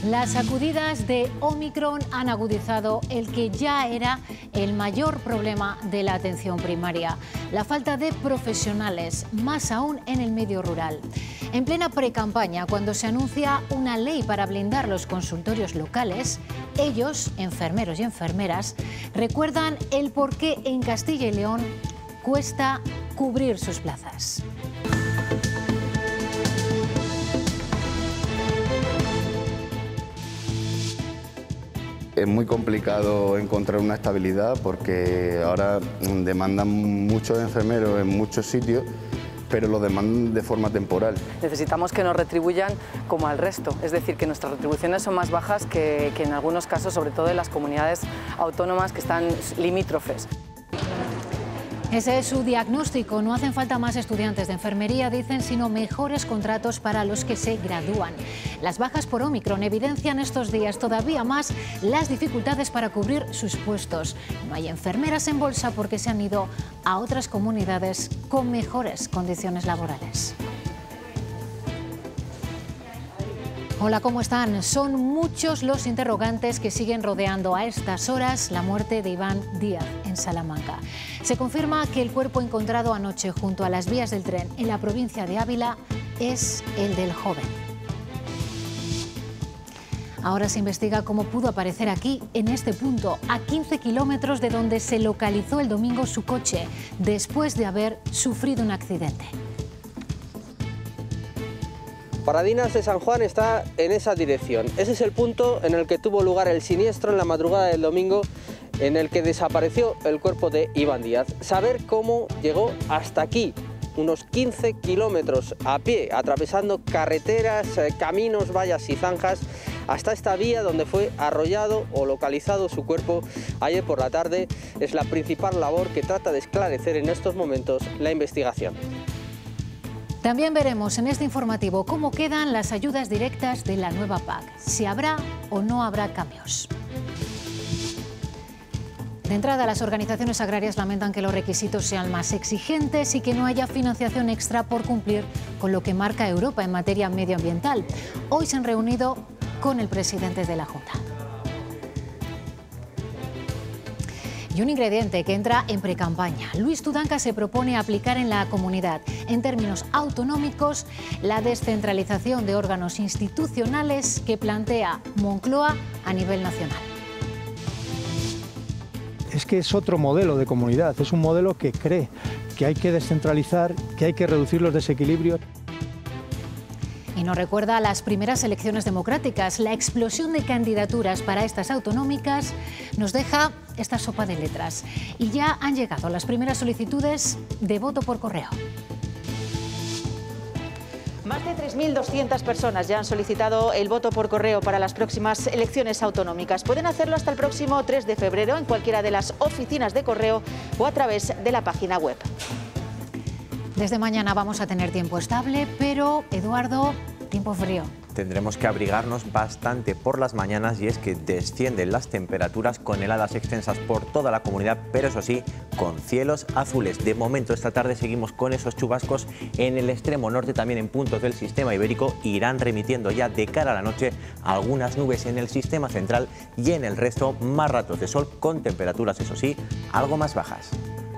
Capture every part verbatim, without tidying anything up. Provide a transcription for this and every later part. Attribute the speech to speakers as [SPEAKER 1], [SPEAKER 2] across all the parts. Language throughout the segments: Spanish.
[SPEAKER 1] Las sacudidas de Omicron han agudizado el que ya era el mayor problema de la atención primaria, la falta de profesionales, más aún en el medio rural. En plena precampaña, cuando se anuncia una ley para blindar los consultorios locales, ellos, enfermeros y enfermeras, recuerdan el por qué en Castilla y León cuesta cubrir sus plazas.
[SPEAKER 2] Es muy complicado encontrar una estabilidad porque ahora demandan muchos enfermeros en muchos sitios, pero lo demandan de forma temporal.
[SPEAKER 3] Necesitamos que nos retribuyan como al resto, es decir, que nuestras retribuciones son más bajas que, que en algunos casos, sobre todo en las comunidades autónomas que están limítrofes.
[SPEAKER 1] Ese es su diagnóstico. No hacen falta más estudiantes de enfermería, dicen, sino mejores contratos para los que se gradúan. Las bajas por Omicron evidencian estos días todavía más las dificultades para cubrir sus puestos. No hay enfermeras en bolsa porque se han ido a otras comunidades con mejores condiciones laborales. Hola, ¿cómo están? Son muchos los interrogantes que siguen rodeando a estas horas la muerte de Iván Díaz en Salamanca. Se confirma que el cuerpo encontrado anoche junto a las vías del tren en la provincia de Ávila es el del joven. Ahora se investiga cómo pudo aparecer aquí, en este punto, a quince kilómetros de donde se localizó el domingo su coche, después de haber sufrido un accidente.
[SPEAKER 4] Paradinas de San Juan está en esa dirección. Ese es el punto en el que tuvo lugar el siniestro en la madrugada del domingo, en el que desapareció el cuerpo de Iván Díaz. Saber cómo llegó hasta aquí, unos quince kilómetros a pie, atravesando carreteras, caminos, vallas y zanjas, hasta esta vía donde fue arrollado o localizado su cuerpo ayer por la tarde, es la principal labor que trata de esclarecer en estos momentos la investigación.
[SPEAKER 1] También veremos en este informativo cómo quedan las ayudas directas de la nueva P A C, si habrá o no habrá cambios. De entrada, las organizaciones agrarias lamentan que los requisitos sean más exigentes y que no haya financiación extra por cumplir con lo que marca Europa en materia medioambiental. Hoy se han reunido con el presidente de la Junta. Y un ingrediente que entra en precampaña. Luis Tudanca se propone aplicar en la comunidad, en términos autonómicos, la descentralización de órganos institucionales que plantea Moncloa a nivel nacional.
[SPEAKER 5] Es que es otro modelo de comunidad, es un modelo que cree que hay que descentralizar, que hay que reducir los desequilibrios.
[SPEAKER 1] Y nos recuerda a las primeras elecciones democráticas. La explosión de candidaturas para estas autonómicas nos deja esta sopa de letras. Y ya han llegado las primeras solicitudes de voto por correo.
[SPEAKER 6] Más de tres mil doscientas personas ya han solicitado el voto por correo para las próximas elecciones autonómicas. Pueden hacerlo hasta el próximo tres de febrero en cualquiera de las oficinas de correo o a través de la página web.
[SPEAKER 1] Desde mañana vamos a tener tiempo estable, pero, Eduardo, tiempo frío.
[SPEAKER 7] Tendremos que abrigarnos bastante por las mañanas y es que descienden las temperaturas con heladas extensas por toda la comunidad, pero eso sí, con cielos azules. De momento esta tarde seguimos con esos chubascos en el extremo norte, también en puntos del sistema ibérico. Irán remitiendo ya de cara a la noche algunas nubes en el sistema central y en el resto más ratos de sol con temperaturas, eso sí, algo más bajas.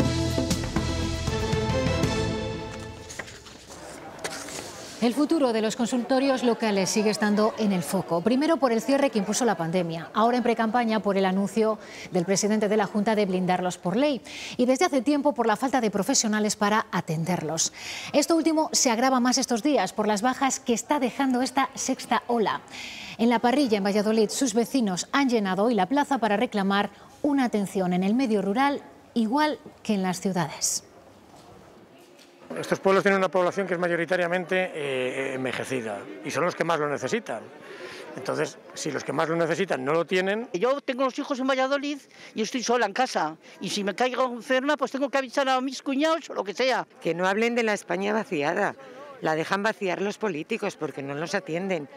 [SPEAKER 1] El futuro de los consultorios locales sigue estando en el foco. Primero por el cierre que impuso la pandemia, ahora en precampaña por el anuncio del presidente de la Junta de blindarlos por ley y desde hace tiempo por la falta de profesionales para atenderlos. Esto último se agrava más estos días por las bajas que está dejando esta sexta ola. En La Parrilla, en Valladolid, sus vecinos han llenado hoy la plaza para reclamar una atención en el medio rural igual que en las ciudades.
[SPEAKER 8] Estos pueblos tienen una población que es mayoritariamente eh, envejecida y son los que más lo necesitan. Entonces, si los que más lo necesitan no lo tienen...
[SPEAKER 9] Yo tengo los hijos en Valladolid y estoy sola en casa. Y si me caigo enferma, pues tengo que avisar a mis cuñados o lo que sea.
[SPEAKER 10] Que no hablen de la España vaciada. La dejan vaciar los políticos porque no los atienden.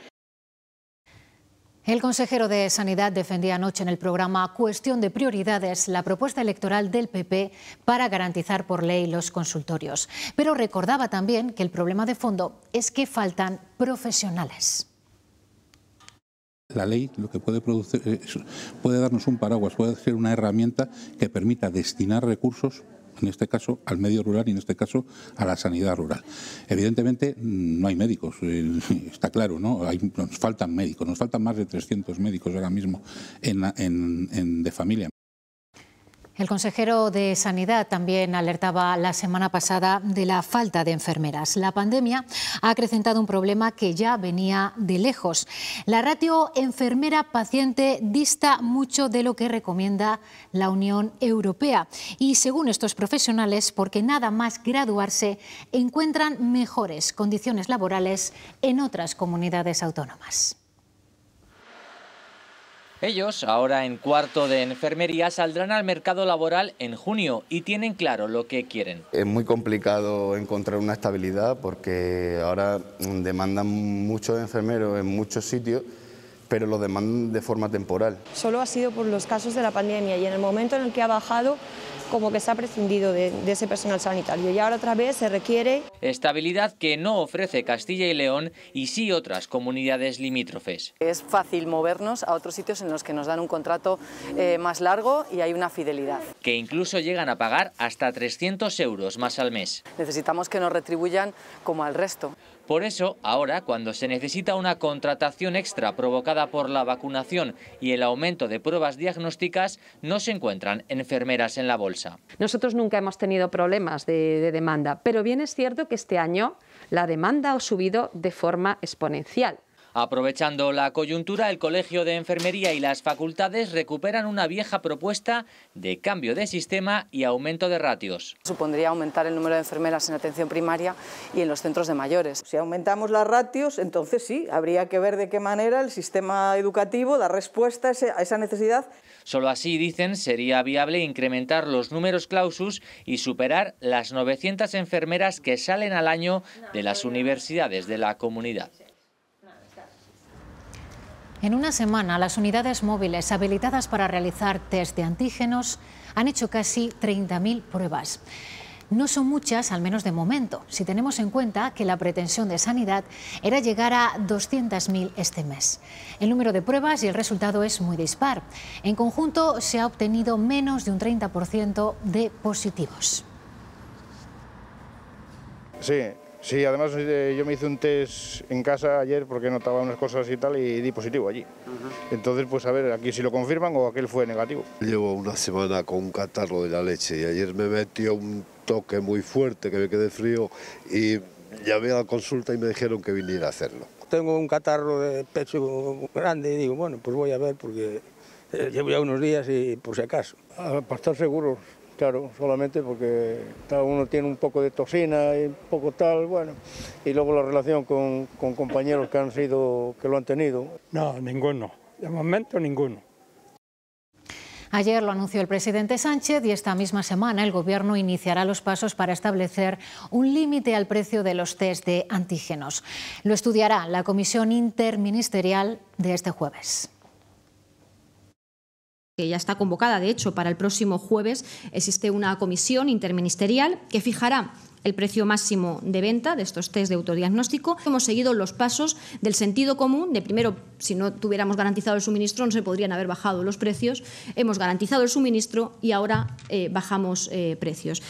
[SPEAKER 1] El consejero de Sanidad defendía anoche en el programa Cuestión de Prioridades la propuesta electoral del P P para garantizar por ley los consultorios. Pero recordaba también que el problema de fondo es que faltan profesionales.
[SPEAKER 11] La ley lo que puede producir es, puede darnos un paraguas, puede ser una herramienta que permita destinar recursos, en este caso al medio rural y en este caso a la sanidad rural. Evidentemente no hay médicos, eh, está claro, ¿no? Hay, nos faltan médicos, nos faltan más de trescientos médicos ahora mismo en, en, en, de familia.
[SPEAKER 1] El consejero de Sanidad también alertaba la semana pasada de la falta de enfermeras. La pandemia ha acrecentado un problema que ya venía de lejos. La ratio enfermera-paciente dista mucho de lo que recomienda la Unión Europea. Y según estos profesionales, porque nada más graduarse, encuentran mejores condiciones laborales en otras comunidades autónomas.
[SPEAKER 12] Ellos, ahora en cuarto de enfermería, saldrán al mercado laboral en junio y tienen claro lo que quieren.
[SPEAKER 2] Es muy complicado encontrar una estabilidad porque ahora demandan muchos enfermeros en muchos sitios, pero lo demandan de forma temporal.
[SPEAKER 13] Solo ha sido por los casos de la pandemia y en el momento en el que ha bajado, como que se ha prescindido de, de ese personal sanitario y ahora otra vez se requiere.
[SPEAKER 12] Estabilidad que no ofrece Castilla y León y sí otras comunidades limítrofes.
[SPEAKER 3] Es fácil movernos a otros sitios en los que nos dan un contrato eh, más largo y hay una fidelidad.
[SPEAKER 12] Que incluso llegan a pagar hasta trescientos euros más al mes.
[SPEAKER 3] Necesitamos que nos retribuyan como al resto.
[SPEAKER 12] Por eso, ahora, cuando se necesita una contratación extra provocada por la vacunación y el aumento de pruebas diagnósticas, no se encuentran enfermeras en la bolsa.
[SPEAKER 14] Nosotros nunca hemos tenido problemas de, de demanda, pero bien es cierto que este año la demanda ha subido de forma exponencial.
[SPEAKER 12] Aprovechando la coyuntura, el Colegio de Enfermería y las facultades recuperan una vieja propuesta de cambio de sistema y aumento de ratios.
[SPEAKER 3] Supondría aumentar el número de enfermeras en atención primaria y en los centros de mayores.
[SPEAKER 15] Si aumentamos las ratios, entonces sí, habría que ver de qué manera el sistema educativo da respuesta a esa necesidad.
[SPEAKER 12] Solo así, dicen, sería viable incrementar los números clausus y superar las novecientas enfermeras que salen al año de las universidades de la comunidad.
[SPEAKER 1] En una semana, las unidades móviles habilitadas para realizar test de antígenos han hecho casi treinta mil pruebas. No son muchas, al menos de momento, si tenemos en cuenta que la pretensión de Sanidad era llegar a doscientas mil este mes. El número de pruebas y el resultado es muy dispar. En conjunto, se ha obtenido menos de un treinta por ciento de positivos.
[SPEAKER 16] Sí. Sí, además eh, yo me hice un test en casa ayer porque notaba unas cosas y tal y di positivo allí. Uh-huh. Entonces, pues a ver, aquí si lo confirman o aquel fue negativo.
[SPEAKER 17] Llevo una semana con un catarro de la leche y ayer me metió un toque muy fuerte que me quedé frío y llamé a la consulta y me dijeron que viniera a hacerlo.
[SPEAKER 18] Tengo un catarro de pecho grande y digo, bueno, pues voy a ver porque eh, llevo ya unos días y por si acaso.
[SPEAKER 16] Ah, para estar seguros. Claro, solamente porque cada uno tiene un poco de toxina y un poco tal, bueno, y luego la relación con, con compañeros que han sido, que lo han tenido.
[SPEAKER 5] No, ninguno, de momento ninguno.
[SPEAKER 1] Ayer lo anunció el presidente Sánchez y esta misma semana el Gobierno iniciará los pasos para establecer un límite al precio de los test de antígenos. Lo estudiará la Comisión Interministerial de este jueves.
[SPEAKER 19] Que ya está convocada, de hecho, para el próximo jueves existe una comisión interministerial que fijará el precio máximo de venta de estos test de autodiagnóstico. Hemos seguido los pasos del sentido común, de primero, si no tuviéramos garantizado el suministro no se podrían haber bajado los precios, hemos garantizado el suministro y ahora eh, bajamos eh, precios.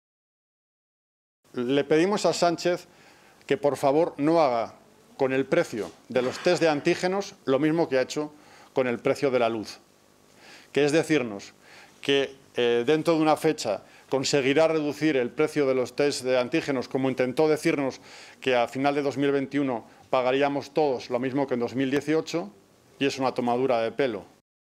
[SPEAKER 20] Le pedimos a Sánchez que por favor no haga con el precio de los test de antígenos lo mismo que ha hecho con el precio de la luz, que es decirnos que eh, dentro de una fecha conseguirá reducir el precio de los test de antígenos, como intentó decirnos que a final de dos mil veintiuno pagaríamos todos lo mismo que en dos mil dieciocho, y es una tomadura de pelo.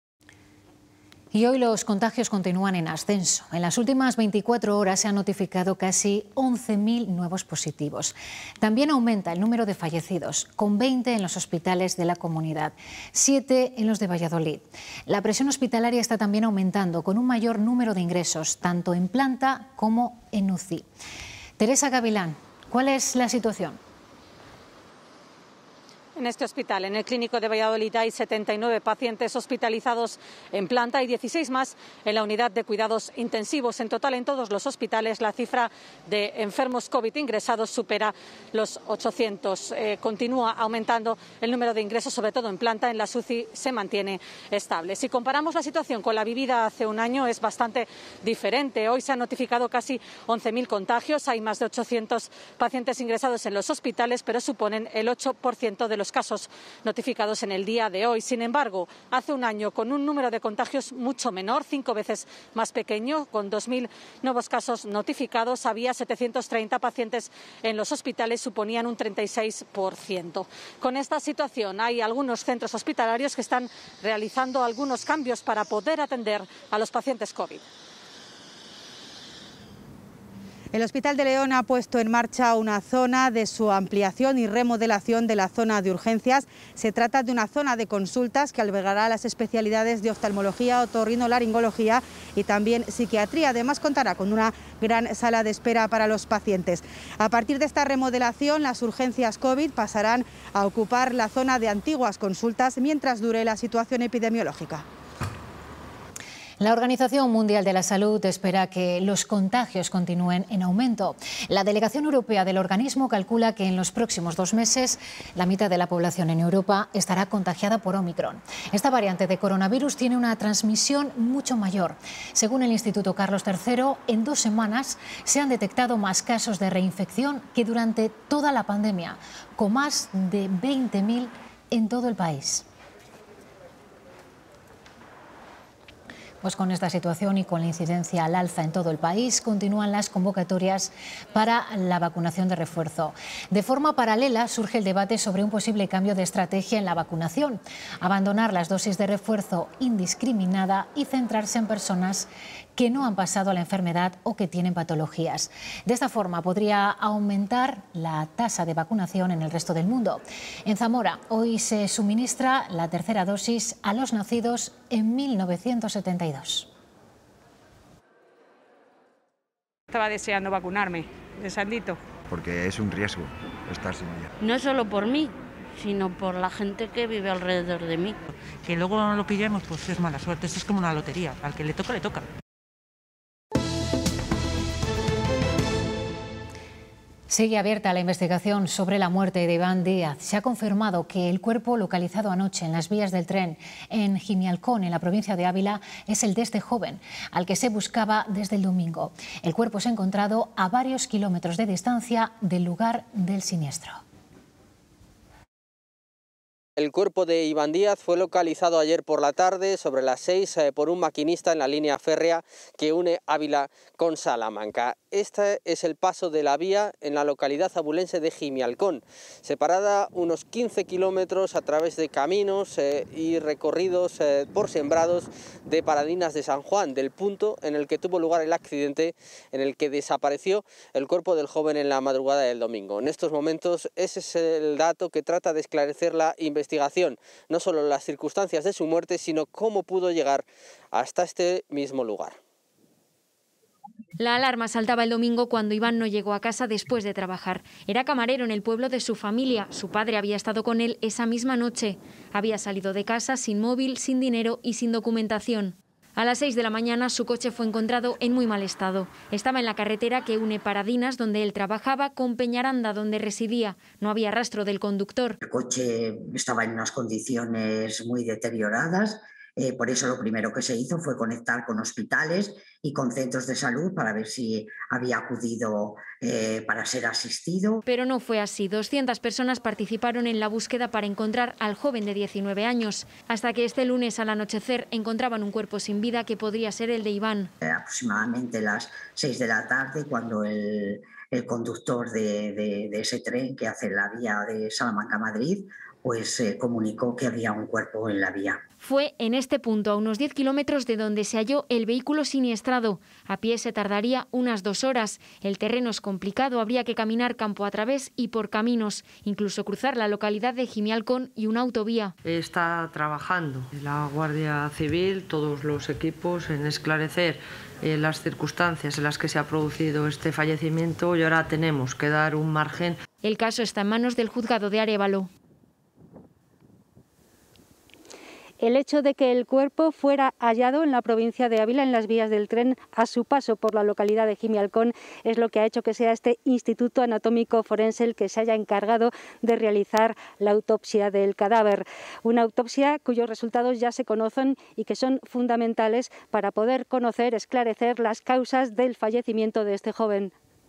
[SPEAKER 1] Y hoy los contagios continúan en ascenso. En las últimas veinticuatro horas se han notificado casi once mil nuevos positivos. También aumenta el número de fallecidos, con veinte en los hospitales de la comunidad, siete en los de Valladolid. La presión hospitalaria está también aumentando, con un mayor número de ingresos, tanto en planta como en U C I. Teresa Gavilán, ¿cuál es la situación?
[SPEAKER 21] En este hospital, en el Clínico de Valladolid, hay setenta y nueve pacientes hospitalizados en planta y dieciséis más en la unidad de cuidados intensivos. En total, en todos los hospitales, la cifra de enfermos COVID ingresados supera los ochocientos. Eh, continúa aumentando el número de ingresos, sobre todo en planta. En la S U C I se mantiene estable. Si comparamos la situación con la vivida hace un año, es bastante diferente. Hoy se han notificado casi once mil contagios. Hay más de ochocientos pacientes ingresados en los hospitales, pero suponen el ocho por ciento de los casos notificados en el día de hoy. Sin embargo, hace un año, con un número de contagios mucho menor, cinco veces más pequeño, con dos mil nuevos casos notificados, había setecientos treinta pacientes en los hospitales, suponían un treinta y seis por ciento. Con esta situación, hay algunos centros hospitalarios que están realizando algunos cambios para poder atender a los pacientes COVID.
[SPEAKER 22] El Hospital de León ha puesto en marcha una zona de su ampliación y remodelación de la zona de urgencias. Se trata de una zona de consultas que albergará las especialidades de oftalmología, otorrinolaringología y también psiquiatría. Además, contará con una gran sala de espera para los pacientes. A partir de esta remodelación, las urgencias COVID pasarán a ocupar la zona de antiguas consultas mientras dure la situación epidemiológica.
[SPEAKER 1] La Organización Mundial de la Salud espera que los contagios continúen en aumento. La delegación europea del organismo calcula que en los próximos dos meses la mitad de la población en Europa estará contagiada por Omicron. Esta variante de coronavirus tiene una transmisión mucho mayor. Según el Instituto Carlos tercero, en dos semanas se han detectado más casos de reinfección que durante toda la pandemia, con más de veinte mil en todo el país. Pues con esta situación y con la incidencia al alza en todo el país, continúan las convocatorias para la vacunación de refuerzo. De forma paralela surge el debate sobre un posible cambio de estrategia en la vacunación, abandonar las dosis de refuerzo indiscriminada y centrarse en personas que no han pasado la enfermedad o que tienen patologías. De esta forma podría aumentar la tasa de vacunación en el resto del mundo. En Zamora hoy se suministra la tercera dosis a los nacidos en mil novecientos setenta y dos.
[SPEAKER 23] Estaba deseando vacunarme, de Sandito.
[SPEAKER 24] Porque es un riesgo estar sin ella.
[SPEAKER 25] No solo por mí, sino por la gente que vive alrededor de mí.
[SPEAKER 26] Que luego no lo pillemos, pues es mala suerte, esto es como una lotería, al que le toca, le toca.
[SPEAKER 1] Sigue abierta la investigación sobre la muerte de Iván Díaz. Se ha confirmado que el cuerpo localizado anoche en las vías del tren en Gimialcón, en la provincia de Ávila, es el de este joven, al que se buscaba desde el domingo. El cuerpo se ha encontrado a varios kilómetros de distancia del lugar del siniestro.
[SPEAKER 4] El cuerpo de Iván Díaz fue localizado ayer por la tarde, sobre las seis, por un maquinista en la línea férrea que une Ávila con Salamanca. Este es el paso de la vía en la localidad abulense de Gimialcón, separada unos quince kilómetros a través de caminos eh, y recorridos eh, por sembrados de Paradinas de San Juan, del punto en el que tuvo lugar el accidente en el que desapareció el cuerpo del joven en la madrugada del domingo. En estos momentos ese es el dato que trata de esclarecer la investigación. investigación, no solo las circunstancias de su muerte, sino cómo pudo llegar hasta este mismo lugar.
[SPEAKER 27] La alarma saltaba el domingo cuando Iván no llegó a casa después de trabajar. Era camarero en el pueblo de su familia. Su padre había estado con él esa misma noche. Había salido de casa sin móvil, sin dinero y sin documentación. A las seis de la mañana su coche fue encontrado en muy mal estado. Estaba en la carretera que une Paradinas, donde él trabajaba, con Peñaranda, donde residía. No había rastro del conductor.
[SPEAKER 28] El coche estaba en unas condiciones muy deterioradas. Eh, por eso lo primero que se hizo fue conectar con hospitales y con centros de salud para ver si había acudido eh, para ser asistido.
[SPEAKER 27] Pero no fue así. doscientas personas participaron en la búsqueda para encontrar al joven de diecinueve años, hasta que este lunes al anochecer encontraban un cuerpo sin vida que podría ser el de Iván.
[SPEAKER 28] Eh, aproximadamente las seis de la tarde, cuando el, el conductor de, de, de ese tren que hace la vía de Salamanca a Madrid, pues eh, comunicó que había un cuerpo en la vía.
[SPEAKER 27] Fue en este punto, a unos diez kilómetros de donde se halló el vehículo siniestrado. A pie se tardaría unas dos horas. El terreno es complicado, habría que caminar campo a través y por caminos, incluso cruzar la localidad de Gimialcón y una autovía.
[SPEAKER 29] Está trabajando la Guardia Civil, todos los equipos, en esclarecer eh, las circunstancias en las que se ha producido este fallecimiento y ahora tenemos que dar un margen.
[SPEAKER 27] El caso está en manos del juzgado de Arévalo.
[SPEAKER 2] El hecho de que el cuerpo fuera hallado en la provincia de Ávila, en las vías del tren, a su paso por la localidad de Jimialcón, es lo que ha hecho que sea este Instituto Anatómico Forense el que se haya encargado de realizar la autopsia del cadáver. Una autopsia cuyos resultados ya se conocen y que son fundamentales para poder conocer, esclarecer las causas del fallecimiento de este joven.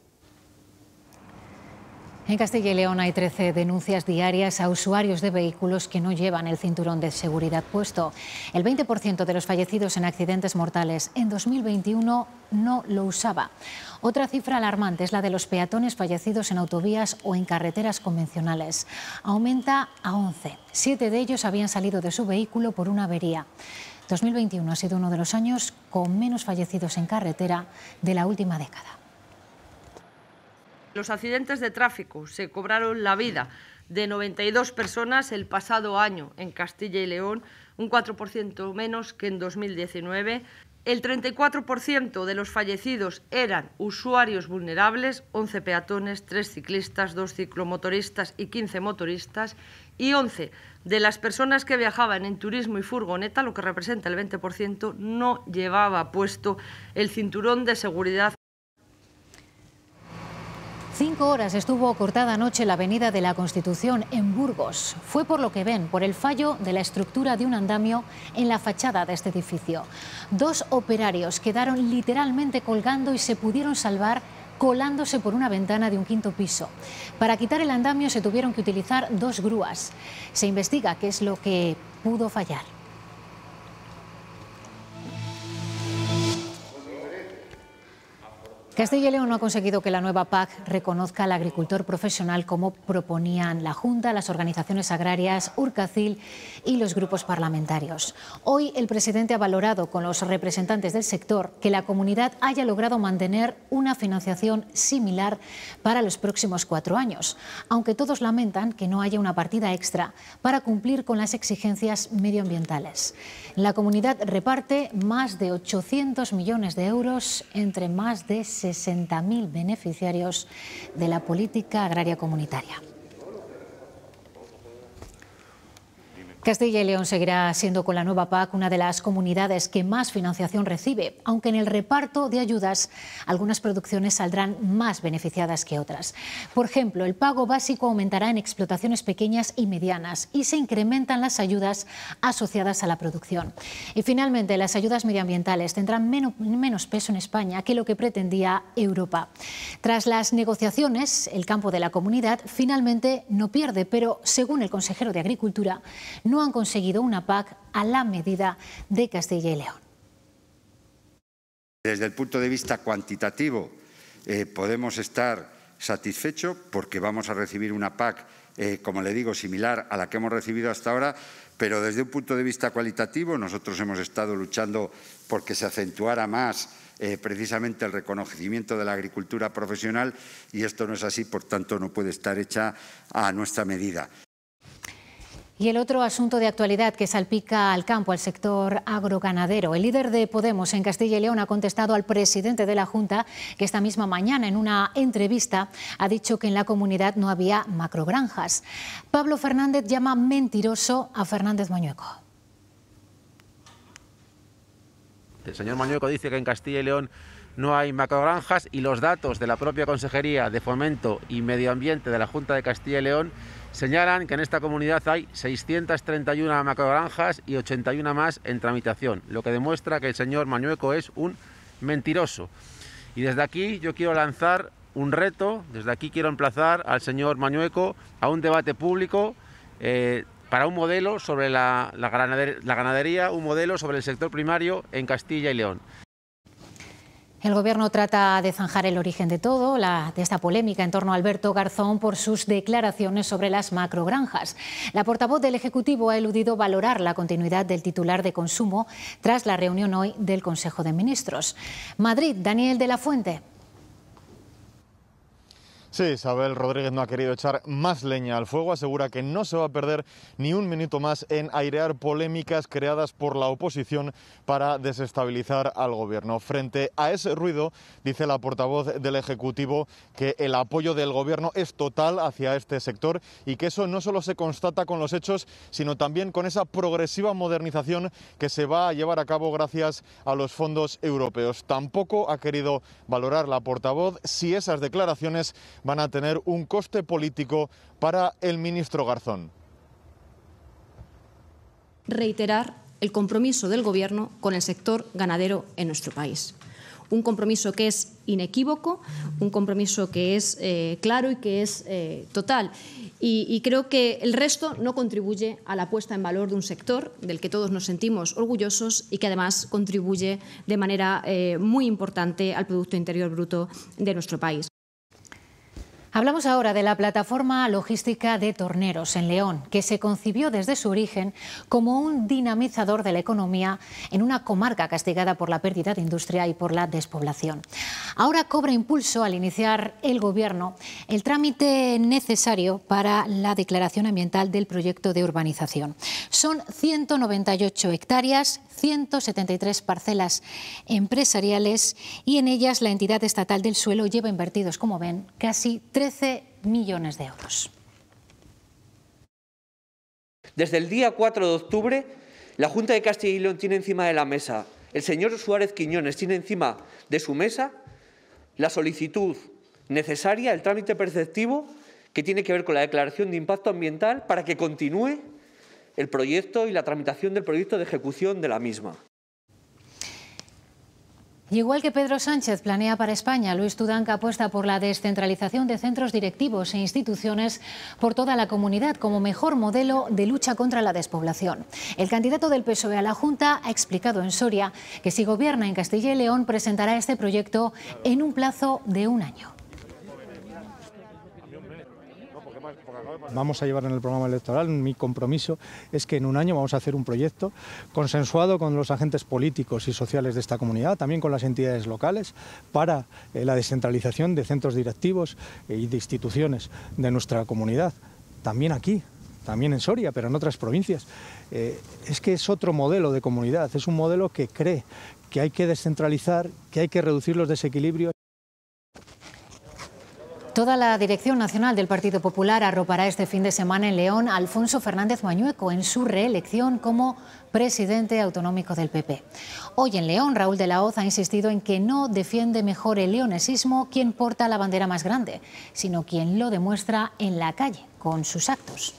[SPEAKER 1] En Castilla y León hay trece denuncias diarias a usuarios de vehículos que no llevan el cinturón de seguridad puesto. El veinte por ciento de los fallecidos en accidentes mortales en dos mil veintiuno no lo usaba. Otra cifra alarmante es la de los peatones fallecidos en autovías o en carreteras convencionales. Aumenta a once. Siete de ellos habían salido de su vehículo por una avería. dos mil veintiuno ha sido uno de los años con menos fallecidos en carretera de la última década.
[SPEAKER 29] Los accidentes de tráfico se cobraron la vida de noventa y dos personas el pasado año en Castilla y León, un cuatro por ciento menos que en dos mil diecinueve. El treinta y cuatro por ciento de los fallecidos eran usuarios vulnerables, once peatones, tres ciclistas, dos ciclomotoristas y quince motoristas, y once de las personas que viajaban en turismo y furgoneta, lo que representa el veinte por ciento, no llevaba puesto el cinturón de seguridad.
[SPEAKER 1] Cinco horas estuvo cortada anoche la avenida de la Constitución en Burgos. Fue por lo que ven, por el fallo de la estructura de un andamio en la fachada de este edificio. Dos operarios quedaron literalmente colgando y se pudieron salvar colándose por una ventana de un quinto piso. Para quitar el andamio se tuvieron que utilizar dos grúas. Se investiga qué es lo que pudo fallar. Castilla y León no ha conseguido que la nueva P A C reconozca al agricultor profesional como proponían la Junta, las organizaciones agrarias, Urcacil y los grupos parlamentarios. Hoy el presidente ha valorado con los representantes del sector que la comunidad haya logrado mantener una financiación similar para los próximos cuatro años, aunque todos lamentan que no haya una partida extra para cumplir con las exigencias medioambientales. La comunidad reparte más de ochocientos millones de euros entre más de sesenta mil beneficiarios de la política agraria comunitaria. Castilla y León seguirá siendo con la nueva P A C una de las comunidades que más financiación recibe, aunque en el reparto de ayudas algunas producciones saldrán más beneficiadas que otras. Por ejemplo, el pago básico aumentará en explotaciones pequeñas y medianas y se incrementan las ayudas asociadas a la producción. Y finalmente, las ayudas medioambientales tendrán menos, menos peso en España que lo que pretendía Europa. Tras las negociaciones, el campo de la comunidad finalmente no pierde, pero según el consejero de Agricultura, no han conseguido una P A C a la medida de Castilla y León.
[SPEAKER 6] Desde el punto de vista cuantitativo eh, podemos estar satisfechos porque vamos a recibir una P A C, eh, como le digo, similar a la que hemos recibido hasta ahora, pero desde un punto de vista cualitativo nosotros hemos estado luchando porque se acentuara más eh, precisamente el reconocimiento de la agricultura profesional y esto no es así, por tanto no puede estar hecha a nuestra medida.
[SPEAKER 1] Y el otro asunto de actualidad que salpica al campo, al sector agroganadero. El líder de Podemos en Castilla y León ha contestado al presidente de la Junta que esta misma mañana en una entrevista ha dicho que en la comunidad no había macrogranjas. Pablo Fernández llama mentiroso a Fernández Mañueco.
[SPEAKER 7] El señor Mañueco dice que en Castilla y León no hay macrogranjas y los datos de la propia Consejería de Fomento y Medio Ambiente de la Junta de Castilla y León señalan que en esta comunidad hay seiscientas treinta y una macrogranjas y ochenta y una más en tramitación, lo que demuestra que el señor Mañueco es un mentiroso. Y desde aquí yo quiero lanzar un reto, desde aquí quiero emplazar al señor Mañueco a un debate público eh, para un modelo sobre la, la, ganadería, la ganadería, un modelo sobre el sector primario en Castilla y León.
[SPEAKER 1] El Gobierno trata de zanjar el origen de todo, la, de esta polémica en torno a Alberto Garzón por sus declaraciones sobre las macrogranjas. La portavoz del Ejecutivo ha eludido valorar la continuidad del titular de Consumo tras la reunión hoy del Consejo de Ministros. Madrid, Daniel de la Fuente.
[SPEAKER 3] Sí, Isabel Rodríguez no ha querido echar más leña al fuego, asegura que no se va a perder ni un minuto más en airear polémicas creadas por la oposición para desestabilizar al Gobierno. Frente a ese ruido, dice la portavoz del Ejecutivo que el apoyo del Gobierno es total hacia este sector y que eso no solo se constata con los hechos, sino también con esa progresiva modernización que se va a llevar a cabo gracias a los fondos europeos. Tampoco ha querido valorar la portavoz si esas declaraciones van a tener un coste político para el ministro Garzón.
[SPEAKER 19] Reiterar el compromiso del Gobierno con el sector ganadero en nuestro país. Un compromiso que es inequívoco, un compromiso que es eh, claro y que es eh, total. Y, y creo que el resto no contribuye a la puesta en valor de un sector del que todos nos sentimos orgullosos y que además contribuye de manera eh, muy importante al Producto Interior Bruto de nuestro país.
[SPEAKER 1] Hablamos ahora de la plataforma logística de Torneros, en León, que se concibió desde su origen como un dinamizador de la economía en una comarca castigada por la pérdida de industria y por la despoblación. Ahora cobra impulso al iniciar el Gobierno el trámite necesario para la declaración ambiental del proyecto de urbanización. Son ciento noventa y ocho hectáreas, ciento setenta y tres parcelas empresariales y en ellas la entidad estatal del suelo lleva invertidos, como ven, casi trece millones de euros.
[SPEAKER 8] Desde el día cuatro de octubre, la Junta de Castilla y León tiene encima de la mesa, el señor Suárez Quiñones tiene encima de su mesa la solicitud necesaria, el trámite preceptivo que tiene que ver con la declaración de impacto ambiental para que continúe el proyecto y la tramitación del proyecto de ejecución de la misma.
[SPEAKER 1] Y igual que Pedro Sánchez planea para España, Luis Tudanca apuesta por la descentralización de centros directivos e instituciones por toda la comunidad como mejor modelo de lucha contra la despoblación. El candidato del P S O E a la Junta ha explicado en Soria que si gobierna en Castilla y León presentará este proyecto en un plazo de un año.
[SPEAKER 5] Vamos a llevar en el programa electoral, mi compromiso es que en un año vamos a hacer un proyecto consensuado con los agentes políticos y sociales de esta comunidad, también con las entidades locales, para eh, la descentralización de centros directivos y de instituciones de nuestra comunidad, también aquí, también en Soria, pero en otras provincias. Eh, es que es otro modelo de comunidad, es un modelo que cree que hay que descentralizar, que hay que reducir los desequilibrios.
[SPEAKER 1] Toda la Dirección Nacional del Partido Popular arropará este fin de semana en León a Alfonso Fernández Mañueco en su reelección como presidente autonómico del P P. Hoy en León, Raúl de la Hoz ha insistido en que no defiende mejor el leonesismo quien porta la bandera más grande, sino quien lo demuestra en la calle, con sus actos.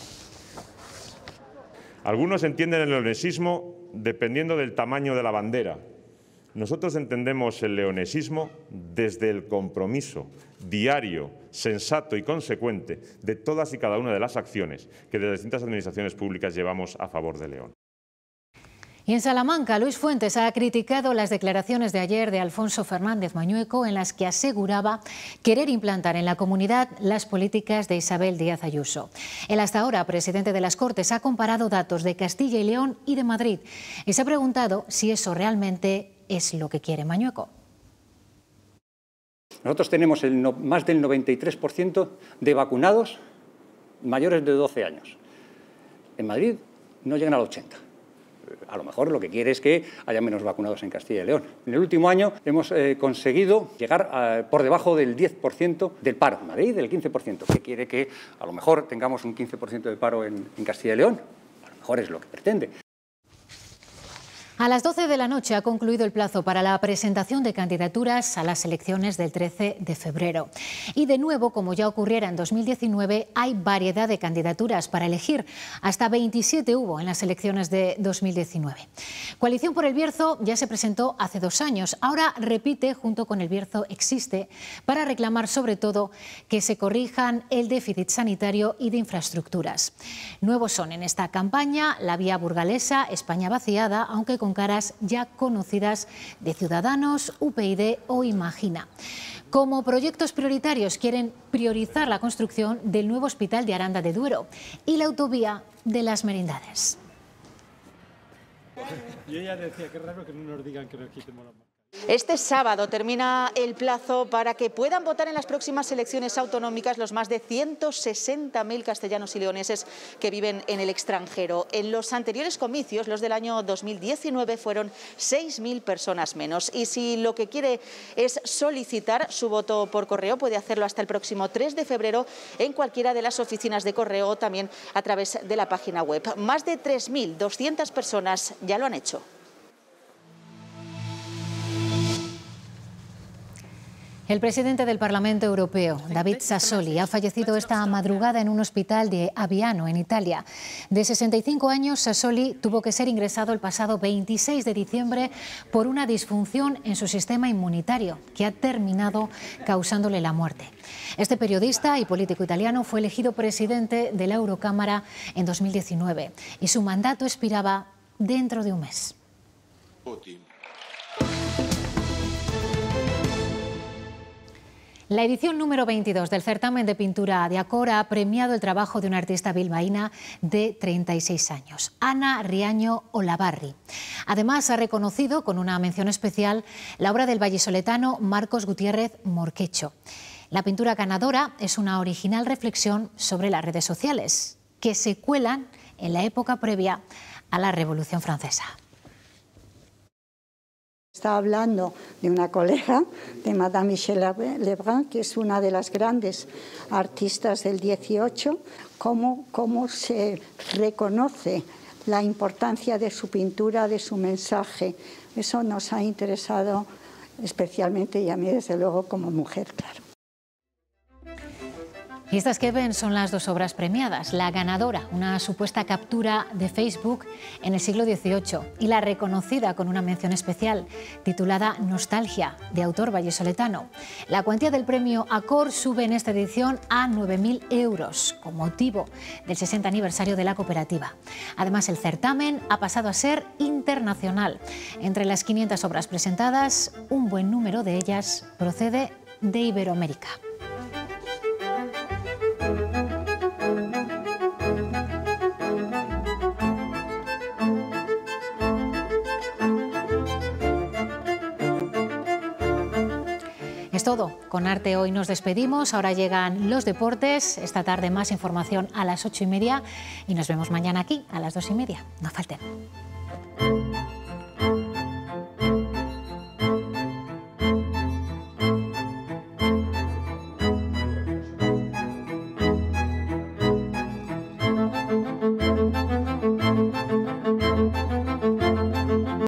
[SPEAKER 9] Algunos entienden el leonesismo dependiendo del tamaño de la bandera. Nosotros entendemos el leonesismo desde el compromiso diario, sensato y consecuente de todas y cada una de las acciones que desde distintas administraciones públicas llevamos a favor de León.
[SPEAKER 1] Y en Salamanca, Luis Fuentes ha criticado las declaraciones de ayer de Alfonso Fernández Mañueco en las que aseguraba querer implantar en la comunidad las políticas de Isabel Díaz Ayuso. El hasta ahora presidente de las Cortes ha comparado datos de Castilla y León y de Madrid y se ha preguntado si eso realmente es lo que quiere Mañueco.
[SPEAKER 10] Nosotros tenemos el no, más del noventa y tres por ciento de vacunados mayores de doce años. En Madrid no llegan al ochenta por ciento. A lo mejor lo que quiere es que haya menos vacunados en Castilla y León. En el último año hemos eh, conseguido llegar a, por debajo del diez por ciento del paro. Madrid del quince por ciento, que quiere que a lo mejor tengamos un quince por ciento de paro en, en Castilla y León. A lo mejor es lo que pretende.
[SPEAKER 1] A las doce de la noche ha concluido el plazo para la presentación de candidaturas a las elecciones del trece de febrero. Y de nuevo, como ya ocurriera en dos mil diecinueve, hay variedad de candidaturas para elegir. Hasta veintisiete hubo en las elecciones de dos mil diecinueve. Coalición por el Bierzo ya se presentó hace dos años. Ahora repite junto con El Bierzo Existe para reclamar sobre todo que se corrijan el déficit sanitario y de infraestructuras. Nuevos son en esta campaña la vía burgalesa, España vaciada, aunque con con caras ya conocidas de Ciudadanos, U P YD o Imagina. Como proyectos prioritarios quieren priorizar la construcción del nuevo hospital de Aranda de Duero y la autovía de las Merindades.
[SPEAKER 11] Yo ya decía, qué raro que no nos digan que nos quitemos las mascaras. Este sábado termina el plazo para que puedan votar en las próximas elecciones autonómicas los más de ciento sesenta mil castellanos y leoneses que viven en el extranjero. En los anteriores comicios, los del año dos mil diecinueve, fueron seis mil personas menos. Y si lo que quiere es solicitar su voto por correo, puede hacerlo hasta el próximo tres de febrero en cualquiera de las oficinas de correo o también a través de la página web. Más de tres mil doscientas personas ya lo han hecho.
[SPEAKER 1] El presidente del Parlamento Europeo, David Sassoli, ha fallecido esta madrugada en un hospital de Aviano, en Italia. De sesenta y cinco años, Sassoli tuvo que ser ingresado el pasado veintiséis de diciembre por una disfunción en su sistema inmunitario, que ha terminado causándole la muerte. Este periodista y político italiano fue elegido presidente de la Eurocámara en dos mil diecinueve y su mandato expiraba dentro de un mes. La edición número veintidós del certamen de pintura de Acor ha premiado el trabajo de una artista bilbaína de treinta y seis años, Ana Riaño Olavarri. Además, ha reconocido con una mención especial la obra del vallisoletano Marcos Gutiérrez Morquecho. La pintura ganadora es una original reflexión sobre las redes sociales, que se cuelan en la época previa a la Revolución Francesa.
[SPEAKER 12] Está hablando de una colega, de Madame Michel Lebrun, que es una de las grandes artistas del dieciocho, cómo, cómo se reconoce la importancia de su pintura, de su mensaje. Eso nos ha interesado especialmente, y a mí desde luego como mujer, claro.
[SPEAKER 1] Y estas que ven son las dos obras premiadas. La ganadora, una supuesta captura de Facebook en el siglo dieciocho, y la reconocida con una mención especial, titulada Nostalgia, de autor vallisoletano. La cuantía del premio Acor sube en esta edición a nueve mil euros, con motivo del sesenta aniversario de la cooperativa. Además, el certamen ha pasado a ser internacional. Entre las quinientas obras presentadas, un buen número de ellas procede de Iberoamérica. Es todo. Con Arte Hoy nos despedimos. Ahora llegan los deportes. Esta tarde más información a las ocho y media y nos vemos mañana aquí a las dos y media. No falten.